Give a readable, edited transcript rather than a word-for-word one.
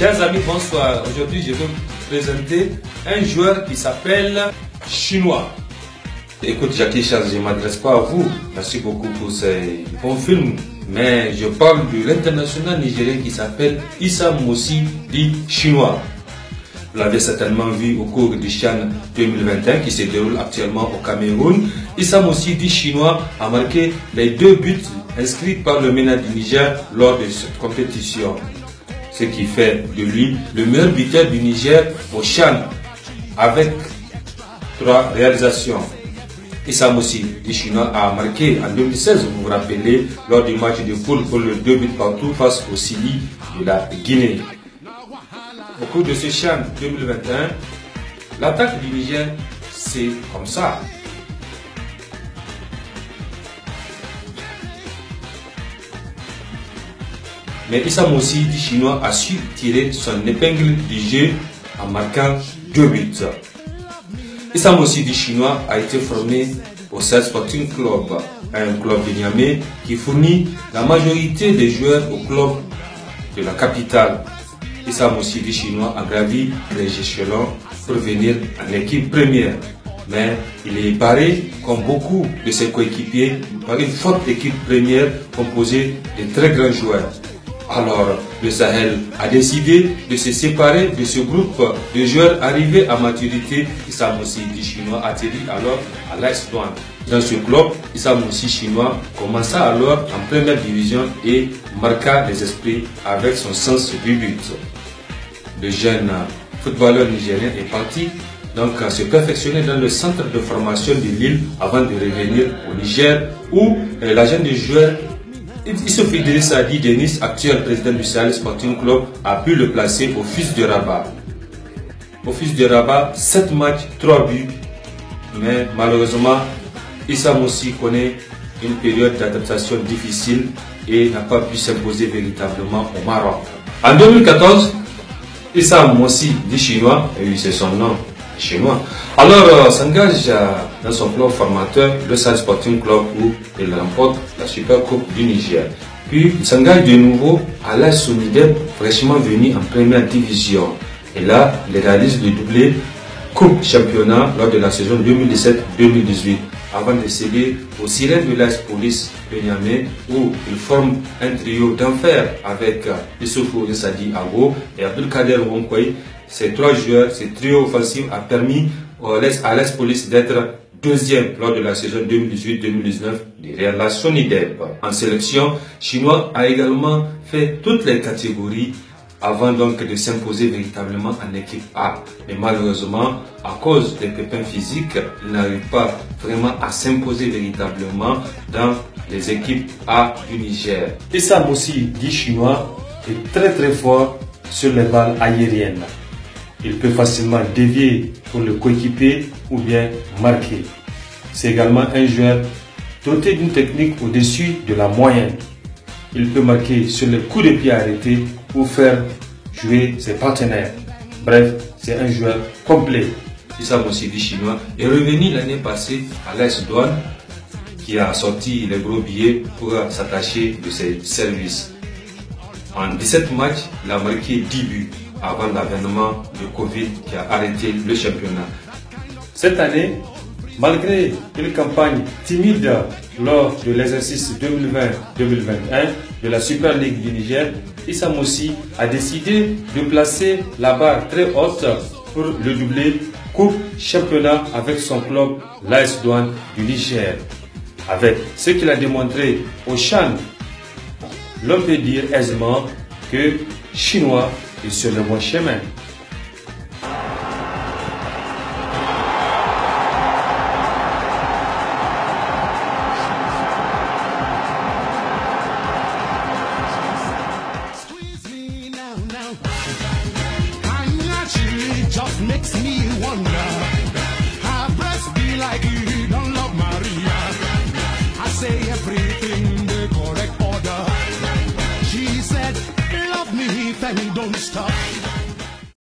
Chers amis, bonsoir. Aujourd'hui, je vais vous présenter un joueur qui s'appelle Chinois. Écoute, Jackie Charles, je ne m'adresse pas à vous. Merci beaucoup pour ces bons films. Mais je parle de l'international nigérien qui s'appelle Issa Moussi, dit Chinois. Vous l'avez certainement vu au cours du CHAN 2021 qui se déroule actuellement au Cameroun. Issa Moussi, dit Chinois, a marqué les 2 buts inscrits par le MENA du Niger lors de cette compétition. Ce qui fait de lui le meilleur buteur du Niger au CHAN avec 3 réalisations. Issa Moussi, dit Chinois, a marqué en 2016, vous vous rappelez, lors du match de poule pour le 2 buts partout face au Sili de la Guinée. Au cours de ce CHAN 2021, l'attaque du Niger, c'est comme ça. Mais Issa Moussi, dit Chinois, a su tirer son épingle du jeu en marquant 2 buts. Issa Moussi, dit Chinois, a été formé au Sahel Sporting Club, un club de Niamey qui fournit la majorité des joueurs au club de la capitale. Issa Moussi, dit Chinois, a gravi les échelons pour venir en équipe première. Mais il est barré, comme beaucoup de ses coéquipiers, par une forte équipe première composée de très grands joueurs. Alors, le Sahel a décidé de se séparer de ce groupe de joueurs arrivés à maturité. Issa Moussi, dit Chinois, atterrit alors à l'AS Douanes. Dans ce club, Issa Moussi, Chinois, commença alors en première division et marqua les esprits avec son sens du but. Le jeune footballeur nigérien est parti donc se perfectionner dans le centre de formation de Lille avant de revenir au Niger où l'agent du joueur Issouf Idrissa Adi Denis, actuel président du Sahel Sporting Club, a pu le placer au Fils de Rabat. Au Fils de Rabat, 7 matchs, 3 buts, mais malheureusement, Issa Moussi connaît une période d'adaptation difficile et n'a pas pu s'imposer véritablement au Maroc. En 2014, Issa Moussi, dit Chinois, et oui c'est son nom, Chinois, alors s'engage dans son club formateur, le Sahel Sporting Club, où il remporte la Super Coupe du Niger. Puis il s'engage de nouveau à l'AS Sonidep, fraîchement venu en première division. Et là, il réalise le doublé Coupe Championnat lors de la saison 2017-2018, avant de céder aux Sirènes de l'AS Police de Niamey, où il forme un trio d'enfer avec Issoufou Sadi Ago et Abdelkader Wonkoy. Ces 3 joueurs, ce trio offensif a permis à l'AS Police d'être 2e lors de la saison 2018-2019 derrière la Sonidep. En sélection, Chinois a également fait toutes les catégories avant donc de s'imposer véritablement en équipe A. Mais malheureusement, à cause des pépins physiques, il n'arrive pas vraiment à s'imposer véritablement dans les équipes A du Niger. Issa Moussi, dit Chinois, est très fort sur les balles aériennes. Il peut facilement dévier pour le coéquipier ou bien marquer. C'est également un joueur doté d'une technique au-dessus de la moyenne. Il peut marquer sur les coups de pied arrêtés ou faire jouer ses partenaires. Bref, c'est un joueur complet. Issa Moussi, dit Chinois, est revenu l'année passée à l'AS Douanes qui a sorti les gros billets pour s'attacher de ses services. En 17 matchs, il a marqué 10 buts avant l'avènement de Covid qui a arrêté le championnat. Cette année, malgré une campagne timide lors de l'exercice 2020-2021 de la Super League du Niger, Issa Moussi a décidé de placer la barre très haute pour le doublé Coupe Championnat avec son club l'AS Douanes du Niger. Avec ce qu'il a démontré au CHAN, l'on peut dire aisément que Chinois est sur le bon chemin. Just makes me wonder how breast be like you don't love Maria. I say everything the correct order. She said, love me, then don't stop.